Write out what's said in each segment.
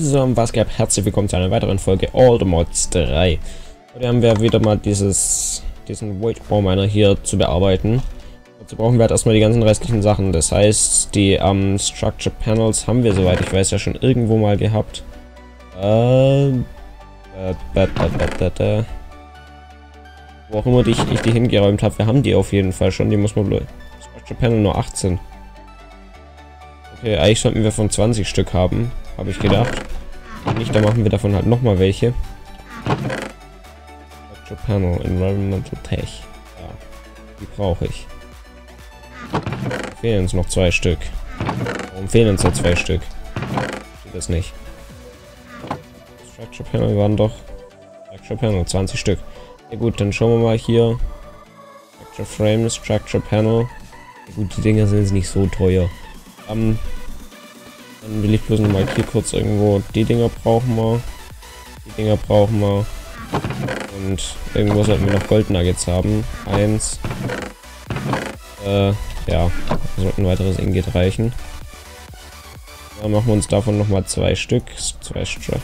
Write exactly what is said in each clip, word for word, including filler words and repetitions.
So, was gab? Herzlich willkommen zu einer weiteren Folge All the Mods drei. Heute haben wir wieder mal dieses, diesen Void Ore Miner hier zu bearbeiten. Dazu brauchen wir halt erstmal die ganzen restlichen Sachen. Das heißt, die ähm, Structure Panels haben wir, soweit ich weiß, ja schon irgendwo mal gehabt. Äh, äh, da, da, da, da, da. Wo auch immer die, ich die hingeräumt habe, wir haben die auf jeden Fall schon. Die muss man bloß. Structure Panel nur achtzehn. Okay, eigentlich sollten wir von zwanzig Stück haben, habe ich gedacht. Wenn nicht, dann machen wir davon halt nochmal welche. Structure Panel, Environmental Tech. Ja, die brauche ich. Fehlen uns noch zwei Stück. Warum fehlen uns noch zwei Stück? Steht das nicht. Structure Panel waren doch. Structure Panel, zwanzig Stück. Ja gut, dann schauen wir mal hier. Structure Frame, Structure Panel. Ja gut, die Dinger sind jetzt nicht so teuer. Um, dann will ich bloß noch mal hier kurz irgendwo. Die Dinger brauchen wir. Die Dinger brauchen wir. Und irgendwo sollten wir noch Gold Nuggets haben. Eins. Äh, ja. Sollten ein weiteres Ingot reichen. Dann machen wir uns davon noch mal zwei Stück. Zwei Structure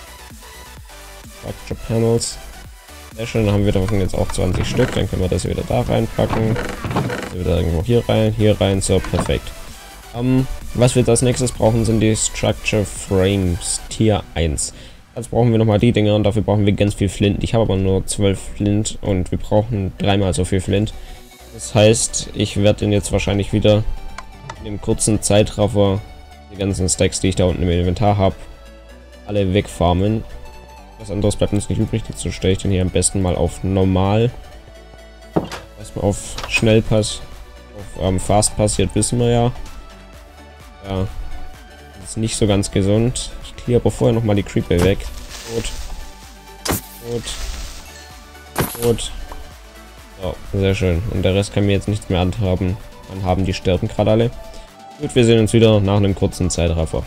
Panels. Sehr schön, dann haben wir davon jetzt auch zwanzig Stück. Dann können wir das wieder da reinpacken. Das wieder irgendwo hier rein, hier rein. So, perfekt. Um, was wir als nächstes brauchen, sind die Structure Frames Tier eins. Jetzt brauchen wir nochmal die Dinger und dafür brauchen wir ganz viel Flint. Ich habe aber nur zwölf Flint und wir brauchen dreimal so viel Flint. Das heißt, ich werde den jetzt wahrscheinlich wieder in dem kurzen Zeitraffer die ganzen Stacks, die ich da unten im Inventar habe, alle wegfarmen. Was anderes bleibt uns nicht übrig, dazu stelle ich den hier am besten mal auf normal. Was man auf Schnellpass, auf ähm, Fast passiert, wissen wir ja. Ja, das ist nicht so ganz gesund. Ich clear aber vorher nochmal die Creeper weg. Gut. Gut. Gut. So, sehr schön. Und der Rest kann mir jetzt nichts mehr anhaben. Anhaben, die sterben gerade alle. Gut, wir sehen uns wieder nach einem kurzen Zeitraffer.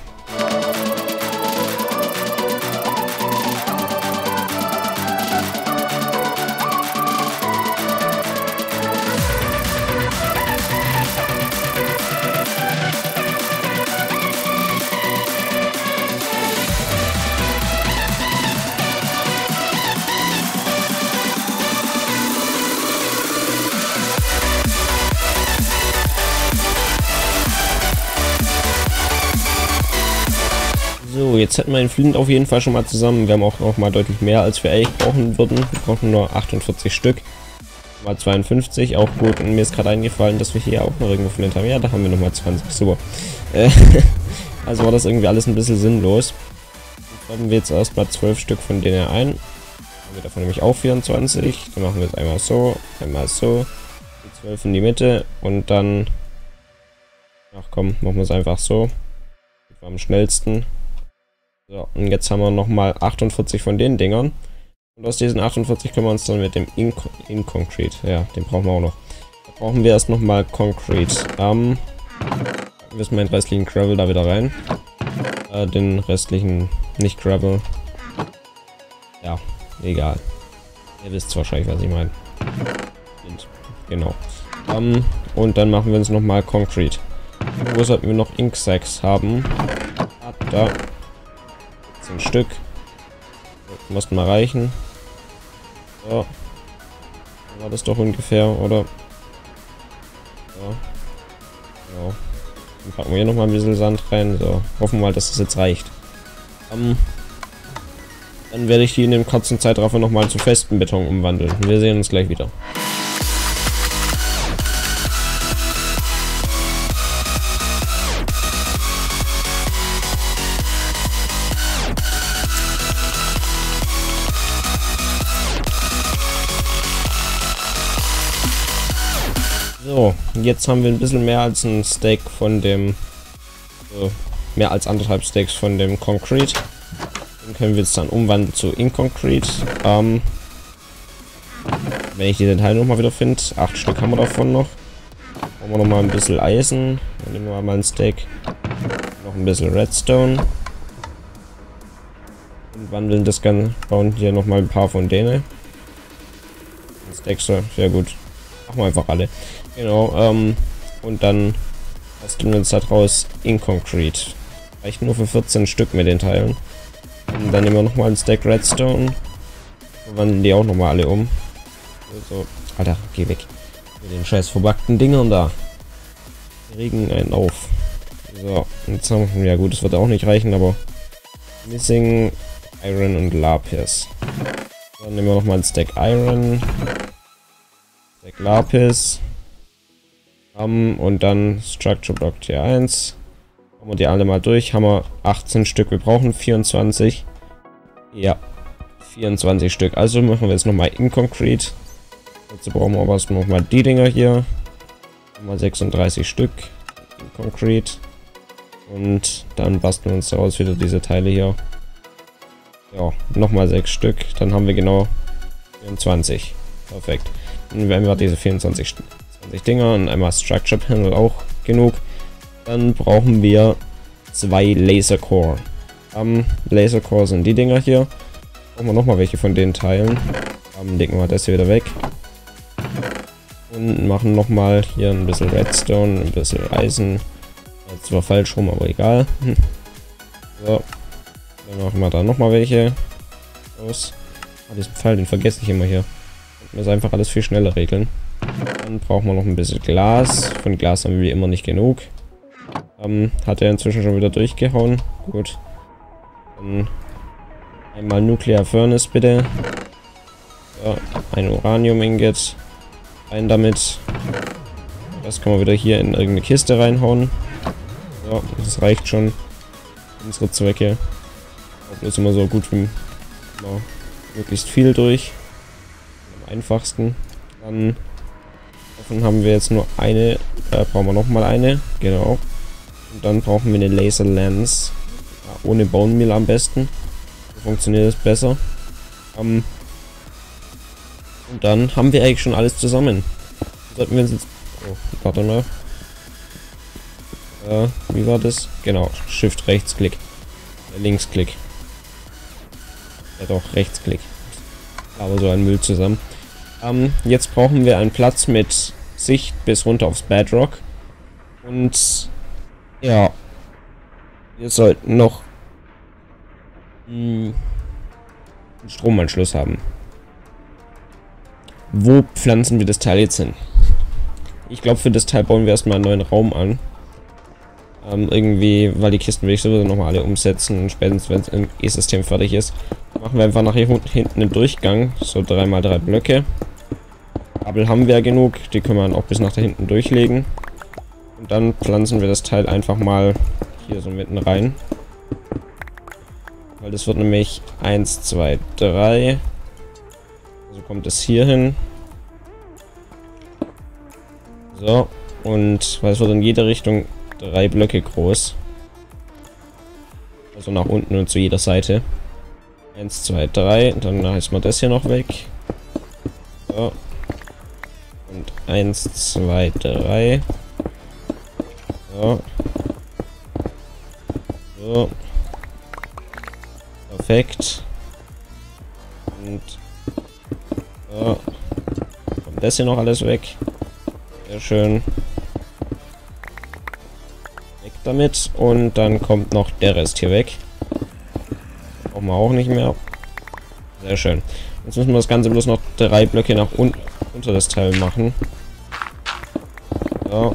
So, jetzt hätten wir den Flint auf jeden Fall schon mal zusammen. Wir haben auch noch mal deutlich mehr, als wir eigentlich brauchen würden. Wir brauchen nur achtundvierzig Stück. Mal zweiundfünfzig, auch gut. Und mir ist gerade eingefallen, dass wir hier auch noch irgendwo Flint haben. Ja, da haben wir noch mal zwanzig. Super. Äh, also war das irgendwie alles ein bisschen sinnlos. Jetzt haben wir jetzt erstmal zwölf Stück von denen ein. Dann haben wir davon nämlich auch vierundzwanzig. Dann machen wir es einmal so, einmal so. Die zwölf in die Mitte und dann... Ach komm, machen wir es einfach so. Das war am schnellsten. So, und jetzt haben wir nochmal achtundvierzig von den Dingern. Und aus diesen achtundvierzig können wir uns dann mit dem In-Concrete, ja, den brauchen wir auch noch. Da brauchen wir erst nochmal Concrete. Ähm, wir müssen meinen restlichen Gravel da wieder rein. Äh, den restlichen, nicht Gravel. Ja, egal. Ihr wisst wahrscheinlich, was ich meine. Genau. Ähm, und dann machen wir uns nochmal Concrete. Wo sollten wir noch Ink Sacks haben? Ah, da. Ein Stück. So, muss mal reichen. So. Dann war das doch ungefähr, oder? So. Genau. Dann packen wir hier nochmal ein bisschen Sand rein. So. Hoffen wir mal, dass das jetzt reicht. Um, dann werde ich die in dem kurzen Zeitraffer nochmal zu festem Beton umwandeln. Wir sehen uns gleich wieder. So, jetzt haben wir ein bisschen mehr als ein Stack von dem, äh, mehr als anderthalb Stacks von dem Concrete. Den können wir jetzt dann umwandeln zu In-Concrete. Ähm, wenn ich die Teile nochmal wieder finde, acht Stück haben wir davon noch. Brauchen wir nochmal ein bisschen Eisen. Dann nehmen wir mal ein Stack. Noch ein bisschen Redstone. Und wandeln das Ganze, bauen hier nochmal ein paar von denen. Ein Stack, so, sehr gut. Machen wir einfach alle. Genau, ähm, und dann basteln wir uns daraus In-Concrete. Reicht nur für vierzehn Stück mit den Teilen. Und dann nehmen wir nochmal einen Stack Redstone. Verwandeln die auch nochmal alle um. So. Alter, geh weg. Mit den scheiß verbackten Dingern da. Wir regen einen auf. So, jetzt haben wir, ja gut, das wird auch nicht reichen, aber Missing Iron und Lapis. Dann nehmen wir nochmal einen Stack Iron. Stack Lapis. Um, und dann Structure Block Tier eins. Haben wir die alle mal durch. Haben wir achtzehn Stück. Wir brauchen vierundzwanzig. Ja, vierundzwanzig Stück. Also machen wir jetzt nochmal in Concrete. Dazu brauchen wir aber erstmal nochmal die Dinger hier. Nochmal sechsunddreißig Stück in Concrete. Und dann basteln wir uns daraus wieder diese Teile hier. Ja, nochmal sechs Stück. Dann haben wir genau vierundzwanzig. Perfekt. Dann werden wir diese vierundzwanzig zwanzig Dinger und einmal Structure Panel auch genug. Dann brauchen wir zwei Laser Core. Am Laser Core sind die Dinger hier. Brauchen wir nochmal welche von den Teilen. Dann legen wir das hier wieder weg. Und machen nochmal hier ein bisschen Redstone, ein bisschen Eisen. Das war falsch rum, aber egal. So. Dann machen wir da nochmal welche. Los. Ah, diesen Pfeil, den vergesse ich immer hier. Das einfach alles viel schneller regeln. Dann brauchen wir noch ein bisschen Glas. Von Glas haben wir wie immer nicht genug. Ähm, hat er inzwischen schon wieder durchgehauen. Gut. Dann einmal Nuclear Furnace bitte. So, ein Uranium Ingot. Rein damit. Das können wir wieder hier in irgendeine Kiste reinhauen. So, das reicht schon. Für unsere Zwecke. Bloß immer so gut wie immer möglichst viel durch. Am einfachsten. Dann davon haben wir jetzt nur eine. Äh, brauchen wir noch mal eine. Genau. Und dann brauchen wir eine Laser Lens. Ja, ohne Bone Meal am besten. So funktioniert es besser. Um, und dann haben wir eigentlich schon alles zusammen. Sollten wir uns jetzt. Oh, warte mal. Äh, wie war das? Genau. Shift Rechtsklick. Äh, Linksklick. Ja doch, Rechtsklick. Aber so ein Müll zusammen. Ähm, jetzt brauchen wir einen Platz mit Sicht bis runter aufs Bedrock. Und ja, wir sollten noch mh, einen Stromanschluss haben. Wo pflanzen wir das Teil jetzt hin? Ich glaube, für das Teil bauen wir erstmal einen neuen Raum an. Ähm, irgendwie, weil die Kisten will ich sowieso nochmal alle umsetzen. Und spätestens, wenn das E-System fertig ist, machen wir einfach nach hier hinten einen Durchgang. So drei mal drei Blöcke. Kabel haben wir ja genug. Die können wir dann auch bis nach da hinten durchlegen. Und dann pflanzen wir das Teil einfach mal hier so mitten rein. Weil das wird nämlich eins, zwei, drei. Also kommt es hier hin. So. Und weil es wird in jede Richtung drei Blöcke groß. Also nach unten und zu jeder Seite. eins, zwei, drei. Dann heißt man das hier noch weg. So. Und eins, zwei, drei. So. So. Perfekt. Und so. Kommt das hier noch alles weg. Sehr schön. Weg damit. Und dann kommt noch der Rest hier weg. Brauchen wir auch nicht mehr. Sehr schön. Jetzt müssen wir das Ganze bloß noch drei Blöcke nach unten unter das Teil machen. So.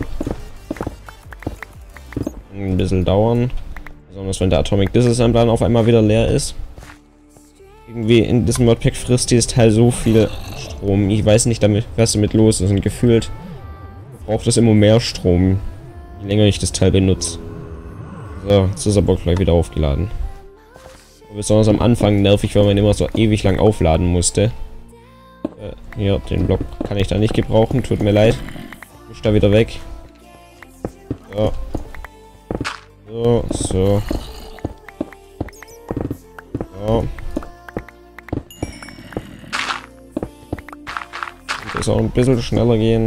Ein bisschen dauern. Besonders wenn der Atomic Disassembler dann auf einmal wieder leer ist. Irgendwie in diesem Modpack frisst dieses Teil so viel Strom. Ich weiß nicht, damit, was damit los ist. Und gefühlt braucht es immer mehr Strom, je länger ich das Teil benutze. So, jetzt ist aber gleich wieder aufgeladen. Aber besonders am Anfang nervig, weil man immer so ewig lang aufladen musste. Äh, hier, den Block kann ich da nicht gebrauchen, tut mir leid. Muss da wieder weg. So. So, so. So. Das auch ein bisschen schneller gehen.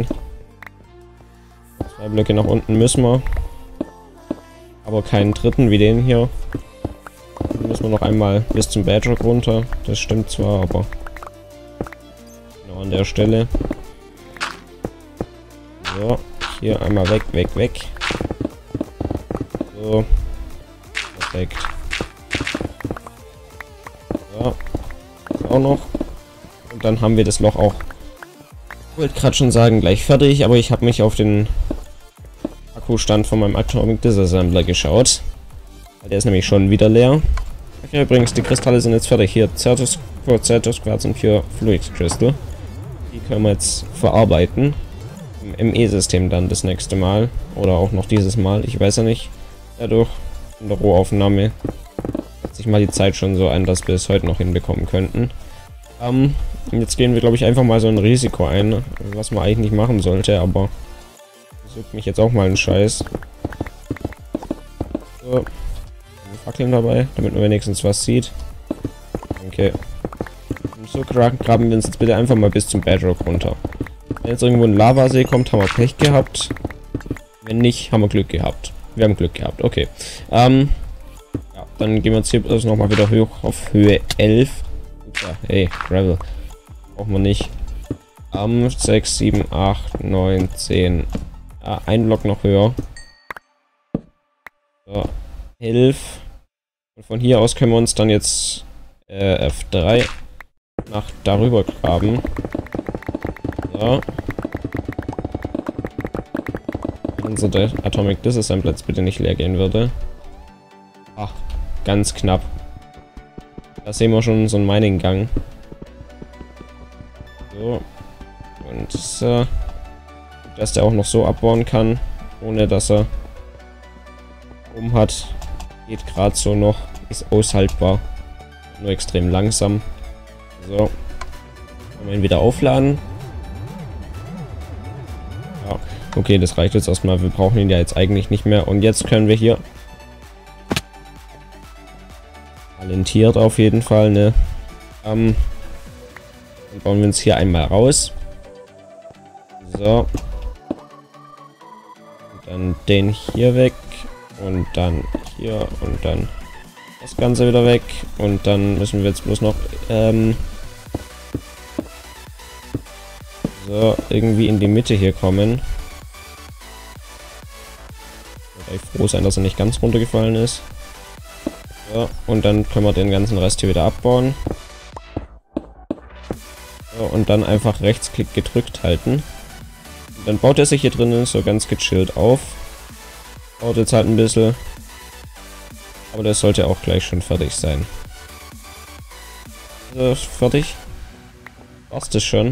Zwei Blöcke nach unten müssen wir. Aber keinen dritten wie den hier. Dann müssen wir noch einmal bis zum Bedrock runter. Das stimmt zwar, aber genau an der Stelle. So, hier einmal weg, weg, weg. So. Perfekt. auch noch. Und dann haben wir das Loch auch, ich wollte gerade schon sagen, gleich fertig, aber ich habe mich auf den Akkustand von meinem Atomic Disassembler geschaut. Der ist nämlich schon wieder leer. Ja, übrigens, die Kristalle sind jetzt fertig. Hier, Certus, Certus Quarz und Pure Fluid Crystal. Die können wir jetzt verarbeiten. Im M E-System dann das nächste Mal. Oder auch noch dieses Mal. Ich weiß ja nicht. Dadurch in der Rohaufnahme hat sich mal die Zeit schon so ein, dass wir es heute noch hinbekommen könnten. Ähm, jetzt gehen wir, glaube ich, einfach mal so ein Risiko ein. Was man eigentlich nicht machen sollte, aber sucht mich jetzt auch mal einen Scheiß. So. Fackeln dabei, damit man wenigstens was sieht. Okay. Und so gra graben wir uns jetzt bitte einfach mal bis zum Bedrock runter. Wenn jetzt irgendwo ein Lavasee kommt, haben wir Pech gehabt. Wenn nicht, haben wir Glück gehabt. Wir haben Glück gehabt, okay. Ähm, ja, dann gehen wir jetzt hier also nochmal wieder hoch auf Höhe elf. Ja, hey, Gravel. Brauchen wir nicht. Ähm, sechs, sieben, acht, neun, zehn. Ah, ein Block noch höher. So, elf. Und von hier aus können wir uns dann jetzt äh, F drei nach darüber graben. So. Wenn unser Atomic Disassembler jetzt bitte nicht leer gehen würde. Ach, ganz knapp. Da sehen wir schon so einen Mining-Gang. So. Und so. Dass der auch noch so abbauen kann, ohne dass er um hat. Geht gerade so noch, ist aushaltbar, nur extrem langsam. So, können wir ihn wieder aufladen. Ja, okay, das reicht jetzt erstmal. Wir brauchen ihn ja jetzt eigentlich nicht mehr. Und jetzt können wir hier talentiert auf jeden Fall, ne? Ähm, dann bauen wir uns hier einmal raus. So. Und dann den hier weg. Und dann hier und dann das Ganze wieder weg. Und dann müssen wir jetzt bloß noch ähm, so irgendwie in die Mitte hier kommen. Wobei froh sein, dass er nicht ganz runtergefallen ist. So, und dann können wir den ganzen Rest hier wieder abbauen. So, und dann einfach Rechtsklick gedrückt halten. Und dann baut er sich hier drinnen so ganz gechillt auf. Dauert jetzt halt ein bisschen. Aber das sollte auch gleich schon fertig sein. Also, fertig. War's das schon?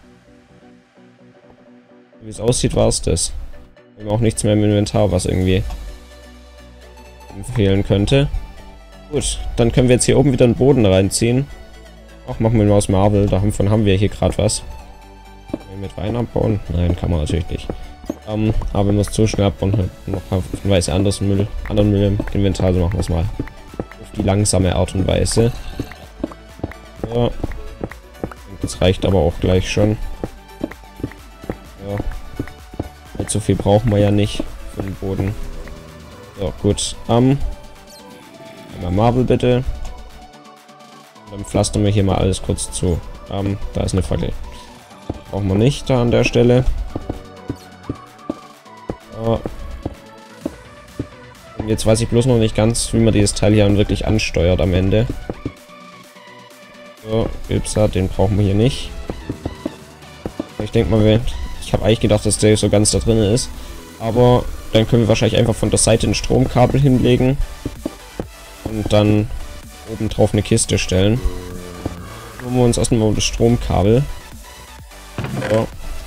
Wie es aussieht, war es das. Wir haben auch nichts mehr im Inventar, was irgendwie fehlen könnte. Gut, dann können wir jetzt hier oben wieder einen Boden reinziehen. Ach, machen wir mal aus Marble. Davon haben wir hier gerade was. Können wir mit Wein abbauen? Nein, kann man natürlich nicht. Um, aber wenn wir es zu schnell abbauen, noch haufenweise anderes Müll, anderen Müll im Inventar, also machen wir es mal auf die langsame Art und Weise. So. Das reicht aber auch gleich schon. So. Allzu viel brauchen wir ja nicht für den Boden. So, gut. Um, einmal Marble bitte. Und dann pflastern wir hier mal alles kurz zu. Um, da ist eine Fackel. Brauchen wir nicht da an der Stelle. So. Und jetzt weiß ich bloß noch nicht ganz, wie man dieses Teil hier wirklich ansteuert am Ende. So, Gipsat, den brauchen wir hier nicht. Ich denke mal, ich habe eigentlich gedacht, dass der so ganz da drin ist. Aber dann können wir wahrscheinlich einfach von der Seite ein Stromkabel hinlegen. Und dann oben drauf eine Kiste stellen. Holen wir uns erstmal das Stromkabel. So.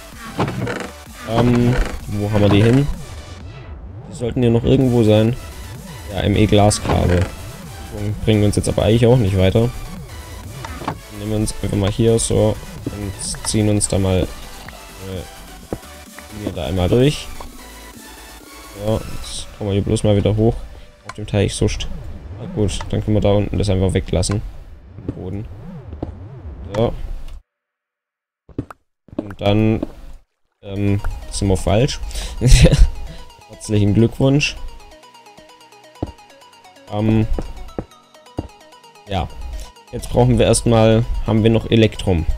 Ähm, wo haben wir die hin? Die sollten hier noch irgendwo sein. Ja, M E-Glaskabel. Bringen uns jetzt aber eigentlich auch nicht weiter. Dann nehmen wir uns einfach mal hier so und ziehen uns da mal äh, hier da einmal durch. So, jetzt kommen wir hier bloß mal wieder hoch. Auf dem Teich so st. Na gut, dann können wir da unten das einfach weglassen. Den Boden. So. Und dann ähm, sind wir falsch. Herzlichen Glückwunsch. Ähm, ja. Jetzt brauchen wir erstmal, haben wir noch Elektrum.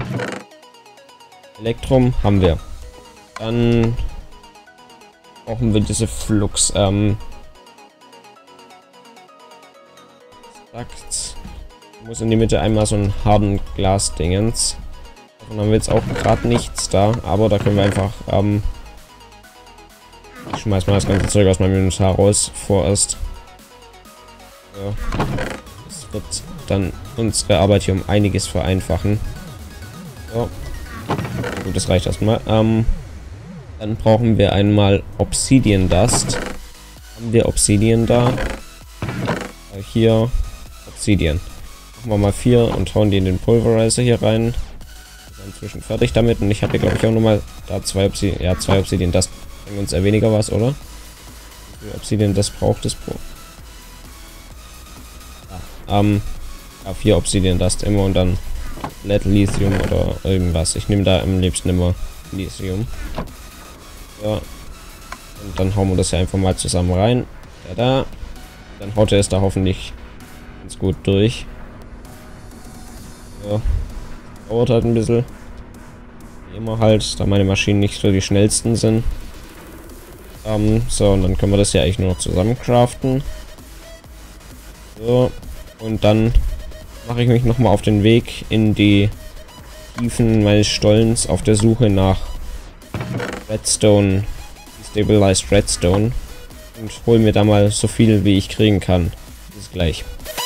Elektrum haben wir. Dann brauchen wir diese Flux. Ähm, sagt, muss in die Mitte einmal so ein harten Glas-Dingens. Davon haben wir jetzt auch gerade nichts da, aber da können wir einfach, ähm, ich schmeiß mal das ganze Zeug aus meinem Inventar raus, vorerst. Ja. Das wird dann unsere Arbeit hier um einiges vereinfachen. So. Gut, das reicht erstmal. Ähm, dann brauchen wir einmal Obsidian Dust. Haben wir Obsidian da? Äh, hier Obsidian. Machen wir mal vier und hauen die in den Pulverizer hier rein. Wir sind inzwischen fertig damit und ich habe hier glaube ich auch nochmal da zwei Obsidian. Ja, zwei Obsidian Dust bringen uns eher weniger was, oder? Wie viel Obsidian Dust braucht es pro? Ja, ähm, ja, vier Obsidian Dust immer und dann Lead Lithium oder irgendwas. Ich nehme da am liebsten immer Lithium. Ja. Und dann hauen wir das ja einfach mal zusammen rein. Da, da. Dann haut er es da hoffentlich ganz gut durch. Ja. Dauert halt ein bisschen. Wie immer halt, da meine Maschinen nicht so die schnellsten sind. Ähm, so, und dann können wir das ja eigentlich nur noch zusammen craften. So. Und dann mache ich mich nochmal auf den Weg in die Tiefen meines Stollens auf der Suche nach Redstone, Stabilized Redstone, und hole mir da mal so viel wie ich kriegen kann. Bis gleich.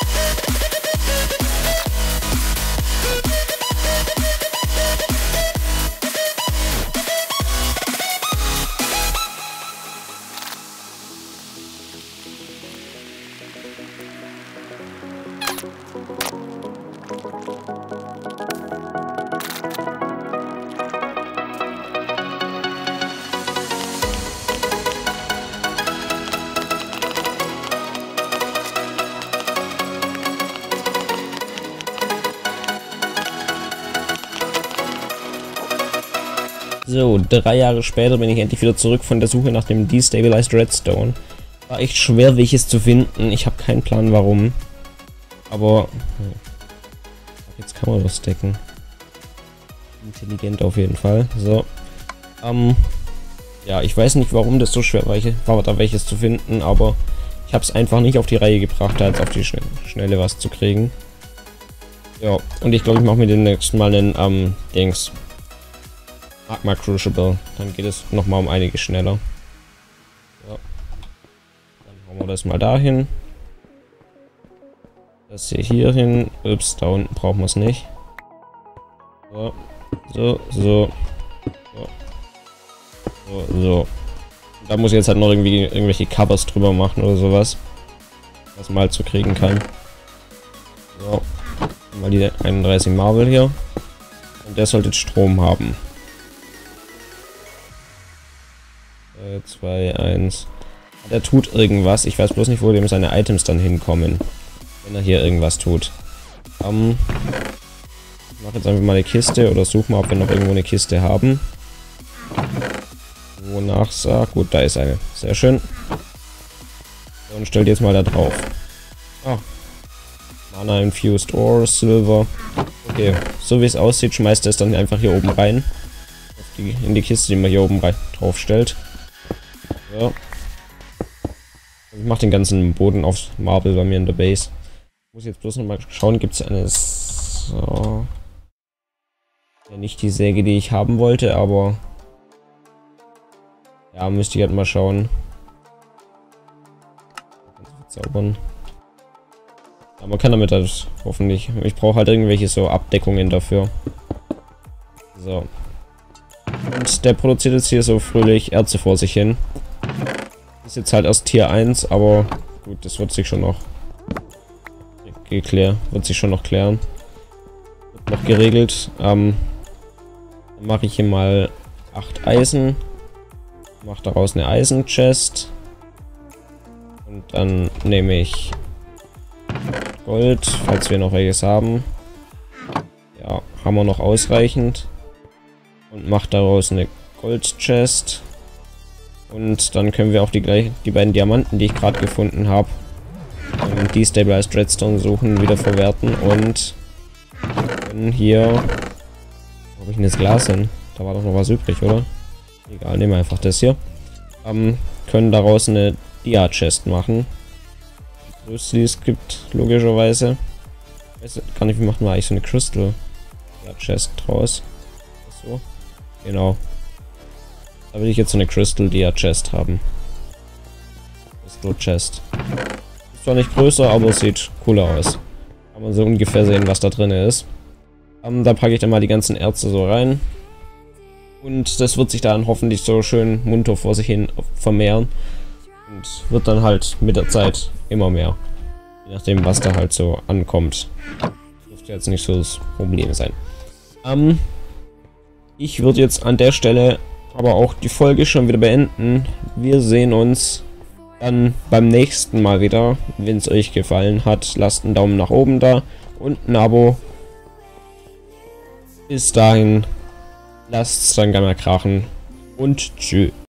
So, drei Jahre später bin ich endlich wieder zurück von der Suche nach dem Destabilized Redstone. War echt schwer, welches zu finden. Ich habe keinen Plan, warum. Aber hm. Jetzt kann man was decken. Intelligent auf jeden Fall. So. Ähm, ja, ich weiß nicht, warum das so schwer war, da welches zu finden, aber ich habe es einfach nicht auf die Reihe gebracht, da jetzt auf die Schnelle, Schnelle was zu kriegen. Ja, und ich glaube, ich mache mir den nächsten Mal einen ähm, Dings. Magma Crucible. Dann geht es nochmal um einiges schneller. Ja. Dann hauen wir das mal dahin. Das hier hier hin. Ups, da unten brauchen wir es nicht. So, so, so. So, so. so. Da muss ich jetzt halt noch irgendwie irgendwelche Covers drüber machen oder sowas. Was man halt so kriegen kann. So. Mal die einunddreißig Marble hier. Und der sollte Strom haben. zwei, eins. Der tut irgendwas. Ich weiß bloß nicht, wo dem seine Items dann hinkommen. Wenn er hier irgendwas tut. Ähm, ich mache jetzt einfach mal eine Kiste oder suche mal, ob wir noch irgendwo eine Kiste haben. Wonach sah. Gut, da ist eine. Sehr schön. So, und stellt jetzt mal da drauf. Ah. Mana Infused Ore, Silver. Okay, so wie es aussieht, schmeißt er es dann einfach hier oben rein. Die, in die Kiste, die man hier oben rein drauf stellt. Ja. Ich mache den ganzen Boden aufs Marble bei mir in der Base. Muss jetzt bloß noch mal schauen, gibt es eine... So. Ja, nicht die Säge, die ich haben wollte, aber... Ja, müsste ich halt mal schauen. Zaubern. Ja, man kann damit halt hoffentlich... Ich brauche halt irgendwelche so Abdeckungen dafür. So. Und der produziert jetzt hier so fröhlich Erze vor sich hin. Ist jetzt halt erst Tier eins, aber gut, das wird sich schon noch geklärt, wird sich schon noch klären. Wird noch geregelt. Ähm, dann mache ich hier mal acht Eisen. Mache daraus eine Eisen-Chest. Und dann nehme ich Gold, falls wir noch welches haben. Ja, haben wir noch ausreichend. Und mache daraus eine Gold-Chest. Und dann können wir auch die, gleich, die beiden Diamanten, die ich gerade gefunden habe, ähm, Destabilized Redstone suchen, wieder verwerten. Und können hier... Wo habe ich denn das Glas hin? Da war doch noch was übrig, oder? Egal, nehmen wir einfach das hier. Ähm, können daraus eine Dia-Chest machen. Die größte, die es gibt, logischerweise. Ich weiß gar nicht, wie macht man eigentlich so eine Crystal ja, Chest draus. So. Genau. Da will ich jetzt so eine Crystal Dia Chest haben. Crystal Chest. Ist zwar nicht größer, aber es sieht cooler aus. Kann man so ungefähr sehen, was da drin ist. Um, da packe ich dann mal die ganzen Erze so rein. Und das wird sich dann hoffentlich so schön munter vor sich hin vermehren. Und wird dann halt mit der Zeit immer mehr. Je nachdem, was da halt so ankommt. Dürfte jetzt nicht so das Problem sein. Ähm, ich würde jetzt an der Stelle aber auch die Folge schon wieder beenden. Wir sehen uns dann beim nächsten Mal wieder. Wenn es euch gefallen hat, lasst einen Daumen nach oben da und ein Abo. Bis dahin, lasst es dann gerne mal krachen und tschüss.